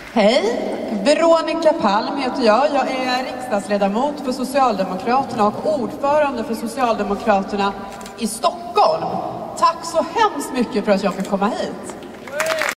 Hej, Veronica Palm heter jag. Jag är riksdagsledamot för Socialdemokraterna och ordförande för Socialdemokraterna i Stockholm. Tack så hemskt mycket för att jag fick komma hit.